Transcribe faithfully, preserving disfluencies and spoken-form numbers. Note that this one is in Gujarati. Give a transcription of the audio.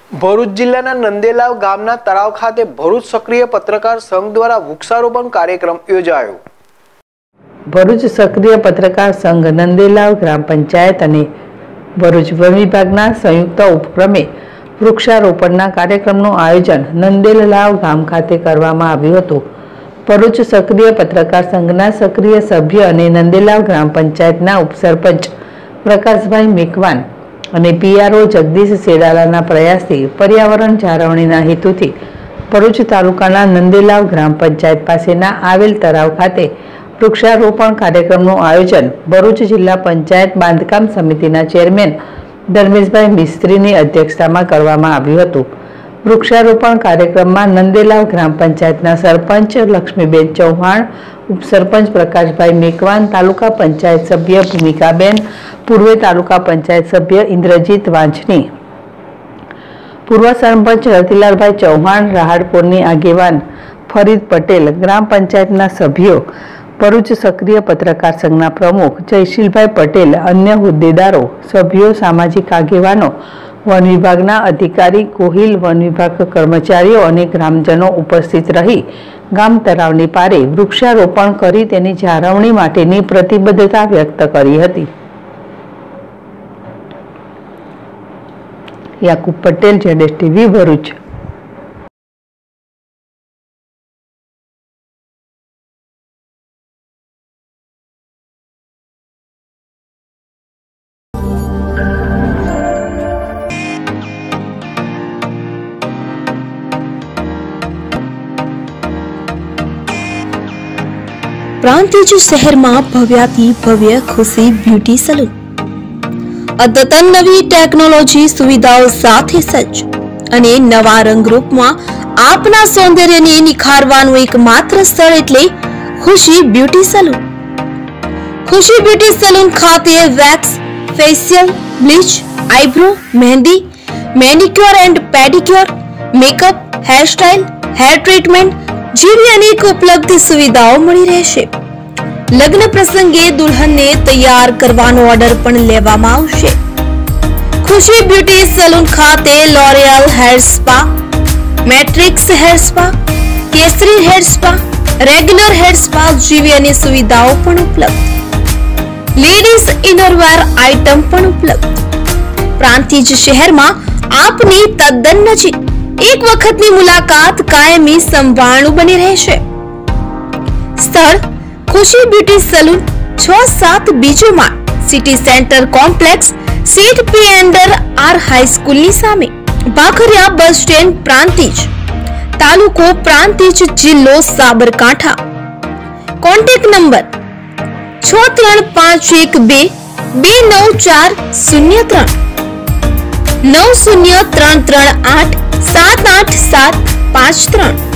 ભરૂચ જિલ્લાના નંદેલાવ ગામના તળાવ ખાતે ભરૂચ સક્રિય પત્રકાર સંઘ દ્વારા વૃક્ષારોપણ કાર્યક્રમ યોજાયો। ભરૂચ સક્રિય પત્રકાર સંઘ નંદેલાવ ગ્રામ પંચાયત અને ભરૂચ વન વિભાગના સંયુક્ત ઉપક્રમે વૃક્ષારોપણના કાર્યક્રમનું આયોજન નંદેલાવ ગામ ખાતે કરવામાં આવ્યું હતું। ભરૂચ સક્રિય પત્રકાર સંઘના સક્રિય સભ્ય અને નંદેલાવ ગ્રામ પંચાયતના ઉપસરપંચ પ્રકાશભાઈ મેકવાન અને પીઆરઓ જગદીશ સેડાલાના પ્રયાસથી પર્યાવરણ જાળવણીના હેતુથી ભરૂચ તાલુકાના નંદેલાવ ગ્રામ પંચાયત પાસેના આવેલ તળાવ ખાતે વૃક્ષારોપણ કાર્યક્રમનું આયોજન ભરૂચ જિલ્લા પંચાયત બાંધકામ સમિતિના ચેરમેન ધર્મેશભાઈ મિસ્ત્રીની અધ્યક્ષતામાં કરવામાં આવ્યું હતું। વૃક્ષારોપણ કાર્યક્રમમાં નંદેલાવ ગ્રામ પંચાયતના સરપંચ લક્ષ્મીબેન ચૌહાણ, ઉપસરપંચ પ્રકાશભાઈ મેકવાન, તાલુકા પંચાયત સભ્ય ભૂમિકાબેન, પૂર્વ તાલુકા પંચાયત સભ્ય ઇન્દ્રજીત વાંછની, પૂર્વ સરપંચ રતિલાલભાઈ ચૌહાણ, રાહડપોરની આગેવાન ફરીદ પટેલ, ગ્રામ પંચાયતના સભ્યો, ભરૂચ સક્રિય પત્રકાર સંઘના પ્રમુખ જયશીલભાઈ પટેલ, અન્ય હોદ્દેદારો, સભ્યો, સામાજિક આગેવાનો, વન વિભાગના અધિકારી, કોહિલ વન વિભાગ કર્મચારીઓ અને ગ્રામજનો ઉપસ્થિત રહી ગામ તળાવની પારે વૃક્ષારોપણ કરી તેની જાળવણી માટેની પ્રતિબદ્ધતા વ્યક્ત કરી હતી। યાકુબ પટેલ, જેડેશ ટીવી, ભરૂચ। પ્રાંતિજ શહેરમાં ભવ્યાથી ભવ્ય ખુશી બ્યુટી સલૂન અદ્યતન નવી ટેકનોલોજી સુવિધાઓ સાથે સજ્જ અને નવા રંગરૂપમાં આપના સૌંદર્યને નિખારવાનું એકમાત્ર સ્થળ એટલે Khushi beauty salon. Khushi beauty salon ખાતે wax, facial, bleach, eyebrow, mehndi, manicure and pedicure, makeup, hairstyle, hair treatment જેવી અનેક ઉપલબ્ધ સુવિધાઓ મળી રહેશે। લગ્ન પ્રસંગે દુલ્હનને તૈયાર કરવાનો ઓર્ડર પણ લેવામાં આવશે। ખુશી બ્યુટી સલૂન ખાતે L'Oreal hair spa, Matrix hair spa, Kesari hair spa, regular hair spa જેવી અનેક સુવિધાઓ પણ ઉપલબ્ધ। લેડીઝ ઇનરવેર આઇટમ પણ ઉપલબ્ધ। પ્રાંતિજ શહેરમાં આપની તદ્દન નજીક એક વખતની મુલાકાત કાયમી સંભાળનું બની રહેશે। સ્થળ ખુશી બ્યુટી સલૂન, છ સાત બીજો માળ, સિટી સેન્ટર કોમ્પ્લેક્સ, સીટ પી એન્ડર આર હાઈસ્કૂલની સામે, ભાખરિયા બસ સ્ટેન્ડ, પ્રાંતિજ, તાલુકો પ્રાંતિજ, જિલ્લો સાબરકાંઠા। કોન્ટેક્ટ નંબર છ ત્રણ પાંચ એક બે બે નવ ચાર શૂન્ય ત્રણ, નવ શૂન્ય ત્રણ ત્રણ આઠ સાત આઠ સાત પાંચ ત્રણ।